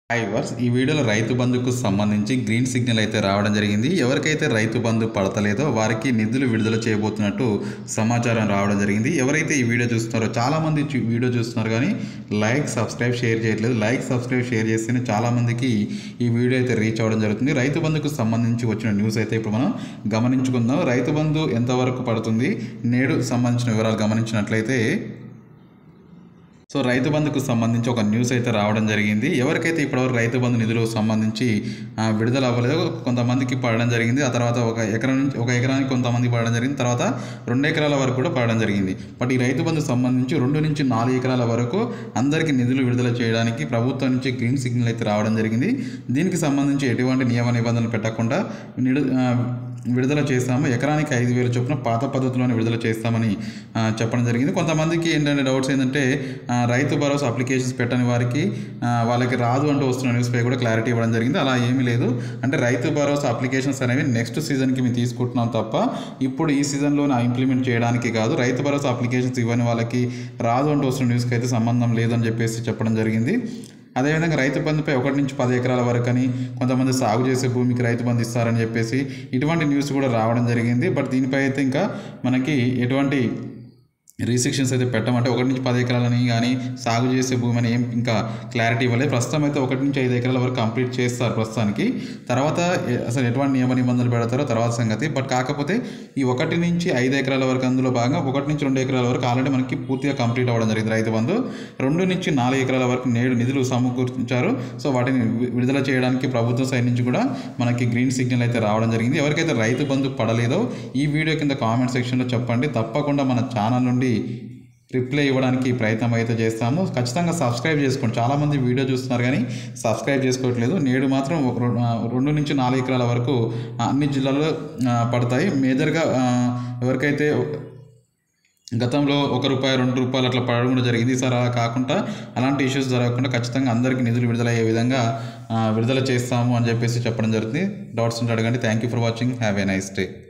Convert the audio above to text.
Hi verse ఈ వీడియోలో రైతు బంధుకు సంబంధించి గ్రీన్ సిగ్నల్ అయితే రావడం జరిగింది. ఎవరికైతే రైతు బంధు పడతలేదో వారికి నిధులు విడుదల చేయబోతున్నట్టు సమాచారం రావడం జరిగింది. ఎవరైతే ఈ వీడియో చూస్తున్నారో చాలామంది వీడియో చూస్తున్నారు కానీ లైక్ సబ్స్క్రైబ్ షేర్ చేయట్లేదు. లైక్ సబ్స్క్రైబ్ షేర్ చేస్తేనే చాలామందికి ఈ వీడియో అయితే రీచ్ అవ్వడం జరుగుతుంది. రైతు బంధుకు సంబంధించి వచ్చిన న్యూస్ అయితే ఇప్పుడు మనం గమనించుకుందాం. రైతు బంధు ఎంతవరకు పడుతుంది నేడు సంబంధించిన వివరాలు గమనించినట్లయితే రైతు బంధుకు సంబంధించి ఒక న్యూస్ అయితే రావడం జరిగింది. ఎవరికైతే ఇప్పటివరకు రైతు బంధు నిధులకు సంబంధించి విడుదల అవ్వలేదో కొంతమందికి పడడం జరిగింది. ఆ తర్వాత ఒక ఎకరానికి కొంతమంది పడడం జరిగింది. తర్వాత 2 ఎకరాల వరకు కూడా పడడం జరిగింది. బట్ ఈ రైతు బంధుకు సంబంధించి 2 నుంచి 4 ఎకరాల వరకు అందరికీ నిధులు విడుదల చేయడానికి ప్రభుత్వం నుంచి గ్రీన్ సిగ్నల్ అయితే రావడం జరిగింది. దీనికి సంబంధించి ఎటువంటి నియమ నిబంధనలు పెట్టకుండా విడుదల చేస్తాము. ఎకరానికి 5,000 చొప్పున పాత పద్ధతిలోనే విడుదల చేస్తామని చెప్పడం జరిగింది. కొంతమందికి ఏంటంటే డౌట్స్ ఏంటంటే రైతు భరోసా అప్లికేషన్స్ పెట్టని వారికి వాళ్ళకి రాదు అంటూ వస్తున్న న్యూస్పై కూడా క్లారిటీ ఇవ్వడం జరిగింది. అలా ఏమీ లేదు. అంటే రైతు భరోసా అప్లికేషన్స్ అనేవి నెక్స్ట్ సీజన్కి మేము తీసుకుంటున్నాం తప్ప ఇప్పుడు ఈ సీజన్లోనే ఇంప్లిమెంట్ చేయడానికి కాదు. రైతు భరోసా అప్లికేషన్స్ ఇవ్వని వాళ్ళకి రాదు అంటూ వస్తున్న న్యూస్కి అయితే సంబంధం లేదని చెప్పేసి చెప్పడం జరిగింది. అదేవిధంగా రైతు బంధుపై 1 నుంచి 10 ఎకరాల వరకు అని కొంతమంది సాగు చేసే భూమికి రైతు బంధు ఇస్తారని చెప్పేసి ఇటువంటి న్యూస్ కూడా రావడం జరిగింది. బట్ దీనిపై అయితే ఇంకా మనకి ఎటువంటి రిస్ట్రిక్షన్స్ అయితే పెట్టమంటే 1 నుంచి 10 ఎకరాలని కానీ సాగు చేసే భూమి అని ఏం ఇంకా క్లారిటీ ఇవ్వలేదు. ప్రస్తుతం అయితే 1 నుంచి 5 ఎకరాల వరకు కంప్లీట్ చేస్తారు ప్రస్తుతానికి. తర్వాత అసలు ఎటువంటి నియమ నిబంధనలు పెడతారో తర్వాత సంగతి. బట్ కాకపోతే ఈ 1 నుంచి 5 ఎకరాల వరకు అందులో భాగంగా 1 నుంచి 2 ఎకరాల వరకు ఆల్రెడీ మనకి పూర్తిగా కంప్లీట్ అవ్వడం జరిగింది రైతు బంధు. 2 నుంచి 4 ఎకరాల వరకు నేడు నిధులు సమకూర్చారు. వాటిని విడుదల చేయడానికి ప్రభుత్వం సైడ్ నుంచి కూడా మనకి గ్రీన్ సిగ్నల్ అయితే రావడం జరిగింది. ఎవరికైతే రైతు బంధు పడలేదో ఈ వీడియో కింద కామెంట్ సెక్షన్లో చెప్పండి. తప్పకుండా మన ఛానల్ నుండి రిప్లై ఇవ్వడానికి ప్రయత్నం అయితే చేస్తాము. ఖచ్చితంగా సబ్స్క్రైబ్ చేసుకోండి. చాలామంది వీడియో చూస్తున్నారు కానీ సబ్స్క్రైబ్ చేసుకోవట్లేదు. నేడు మాత్రం 2 నుంచి 4 ఎకరాల వరకు అన్ని జిల్లాల్లో పడతాయి. మేజర్గా ఎవరికైతే గతంలో ₹1, ₹2 అట్లా పడడం కూడా జరిగింది. ఈసారి అలా కాకుండా అలాంటి ఇష్యూస్ జరగకుండా ఖచ్చితంగా అందరికీ నిధులు విడుదలయ్యే విధంగా విడుదల చేస్తాము అని చెప్పేసి చెప్పడం జరుగుతుంది. డౌట్స్ ఉంటే అడగండి. Thank you for watching. Have a nice day.